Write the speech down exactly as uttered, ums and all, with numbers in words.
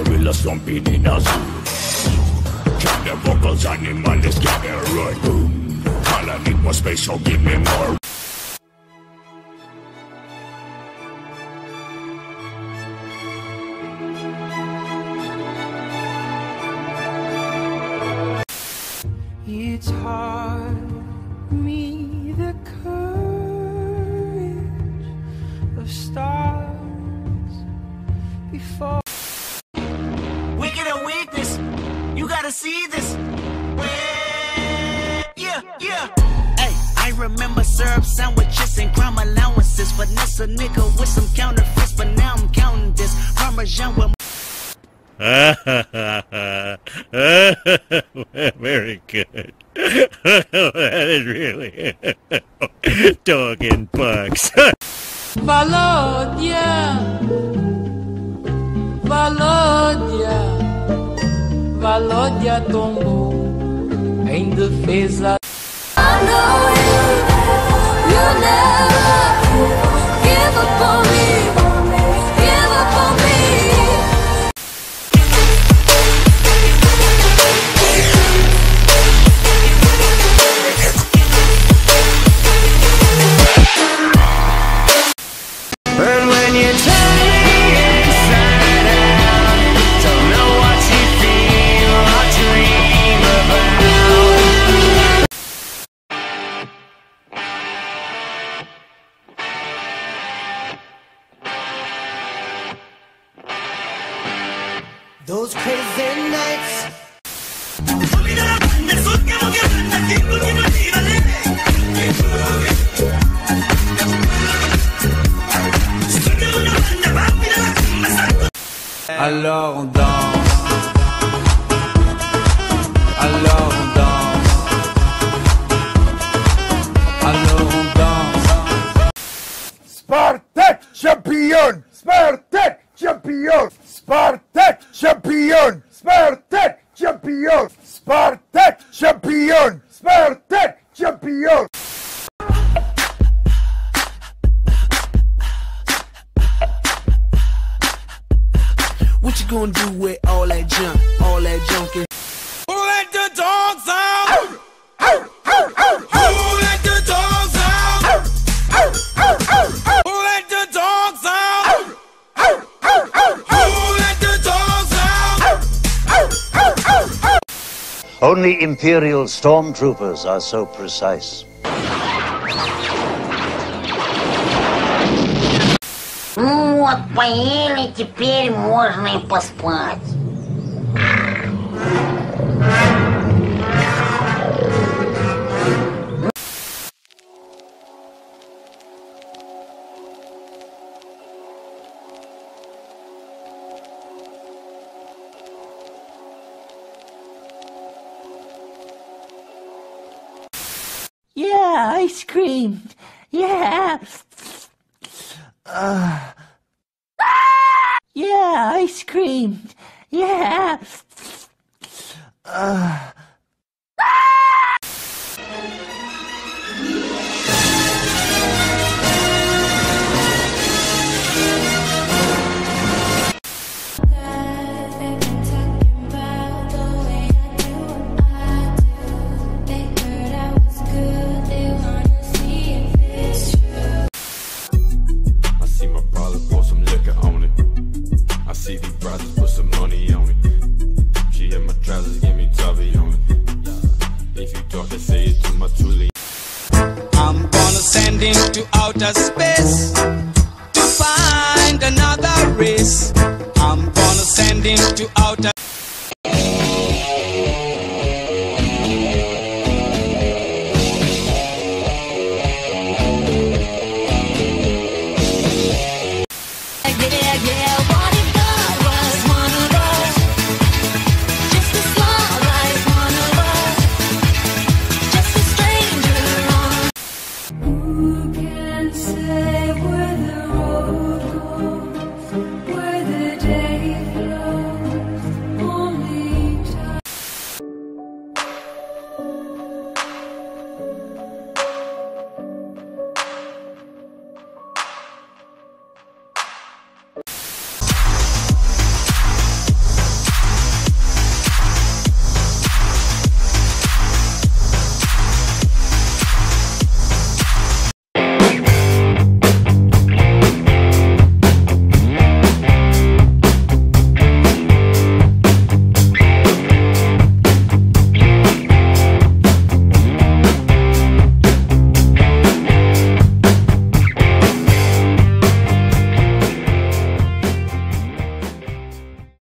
gorillas stomping in a zoo. Count the vocals, animals, get me right. Boom. All I need was space, so give me more. It's hard, me the courage of stars before. Wicked and weakness, you gotta see this. Yeah, yeah. Hey, I remember syrup sandwiches and crime allowances. Finesse a nigga with some counterfeits, but now I'm counting this. Parmesan with very good. That is really dog and bugs. Valodia, Valodia, Valodia tombou em defesa. I know you, you never give up on me, give up on me. and when you turn inside out, don't know what you feel or dream about. Those crazy nights. Alors on danse, alors on danse, alors on danse. Spartak champion! Spartak champion! Spartak champion! Spartak champion! Spartak champion! Spartak champion! What you gonna do with all that junk, all that junkin'? Who let the dogs out? Who let the dogs out? Who let the dogs out? Who let the dogs out? Only Imperial stormtroopers are so precise. Ну вот поели, теперь можно и поспать. Yeah, ice cream. Yeah. Uh. Yeah, ice cream. Yeah. Uh. See these brothers put some money on it. She in my trousers, give me tubby on it. If you talk, I say it to my truly. I'm gonna send him to outer space to find another race. I'm gonna send him to outer